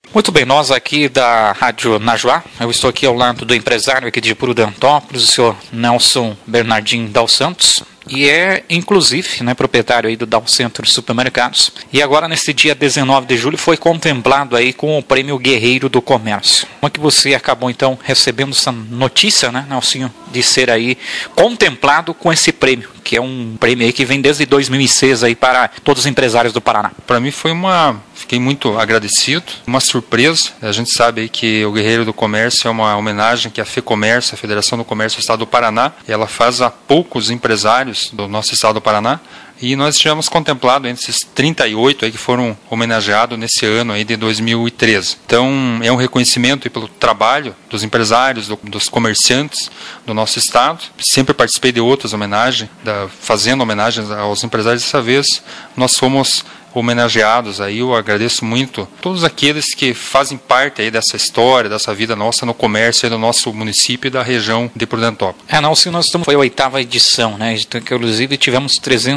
Muito bem, nós aqui da Rádio Najuá, eu estou aqui ao lado do empresário aqui de Prudentópolis, o senhor Nelson Bernardino Dal Santos, e é inclusive proprietário aí do Dal Centro Supermercados. E agora nesse dia 19 de julho foi contemplado aí com o Prêmio Guerreiro do Comércio. Como é que você acabou então recebendo essa notícia, Nelson, de ser aí contemplado com esse prêmio, que é um prêmio aí que vem desde 2006 aí para todos os empresários do Paraná? Para mim fiquei muito agradecido, uma surpresa. A gente sabe aí que o Guerreiro do Comércio é uma homenagem que a FEComércio, a Federação do Comércio do Estado do Paraná, ela faz a poucos empresários do nosso Estado do Paraná. E nós tivemos contemplado entre esses 38 aí que foram homenageados nesse ano aí de 2013. Então, é um reconhecimento aí pelo trabalho dos empresários, dos comerciantes do nosso estado. Sempre participei de outras homenagens, fazendo homenagens aos empresários. Dessa vez, nós fomos homenageados aí. Eu agradeço muito todos aqueles que fazem parte aí dessa história, dessa vida nossa no comércio aí do nosso município e da região de Prudentópolis. Nelson, foi a 8ª edição, Então, inclusive tivemos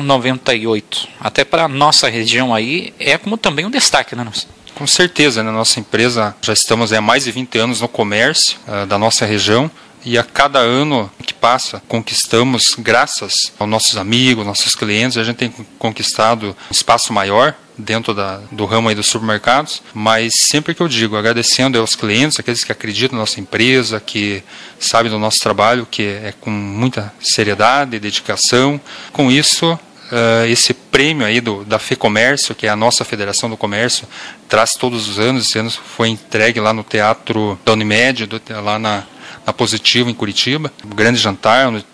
398. Até para a nossa região aí é como também um destaque, Nelson? Com certeza, na nossa empresa já estamos há mais de 20 anos no comércio da nossa região. E a cada ano que passa, conquistamos, graças aos nossos amigos, nossos clientes, a gente tem conquistado um espaço maior dentro do ramo aí dos supermercados. Mas sempre que eu digo, agradecendo aos clientes, aqueles que acreditam na nossa empresa, que sabem do nosso trabalho, que é com muita seriedade e dedicação. Com isso, esse prêmio aí da FEComércio, que é a nossa Federação do Comércio, traz todos os anos. Esse ano foi entregue lá no Teatro da Unimed, lá na Positivo, em Curitiba, um grande jantar, onde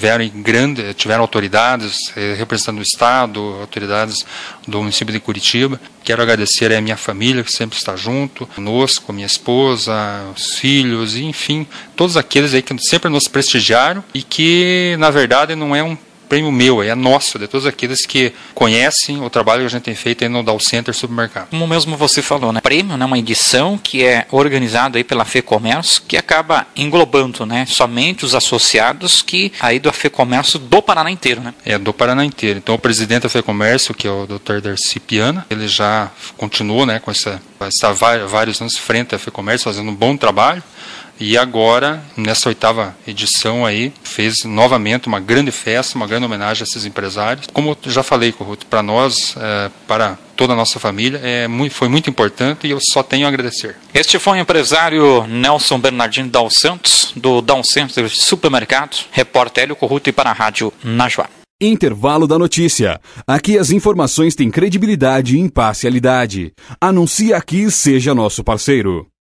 tiveram autoridades representando o Estado, autoridades do município de Curitiba. Quero agradecer a minha família, que sempre está junto conosco, a minha esposa, os filhos, e, enfim, todos aqueles aí que sempre nos prestigiaram e que, na verdade, não é um prêmio meu, é nosso, de todos aqueles que conhecem o trabalho que a gente tem feito aí no Dal Center Supermercado. Como mesmo você falou, Prêmio, uma edição que é organizada aí pela FEComércio, que acaba englobando, somente os associados que aí do FEComércio do Paraná inteiro, É, do Paraná inteiro. Então, o presidente da FEComércio, que é o Dr. Darcy Piana, ele já continua, está vários anos frente à FEComércio, fazendo um bom trabalho. E agora, nessa 8ª edição aí, fez novamente uma grande festa, uma grande homenagem a esses empresários. Como eu já falei, Corruto, para nós, para toda a nossa família, foi muito importante e eu só tenho a agradecer. Este foi o empresário Nelson Bernardino Dal Santos, do Dal Centro Supermercado, repórter Hélio Corruto para a Rádio Najuá. Intervalo da notícia. Aqui as informações têm credibilidade e imparcialidade. Anuncie aqui e seja nosso parceiro.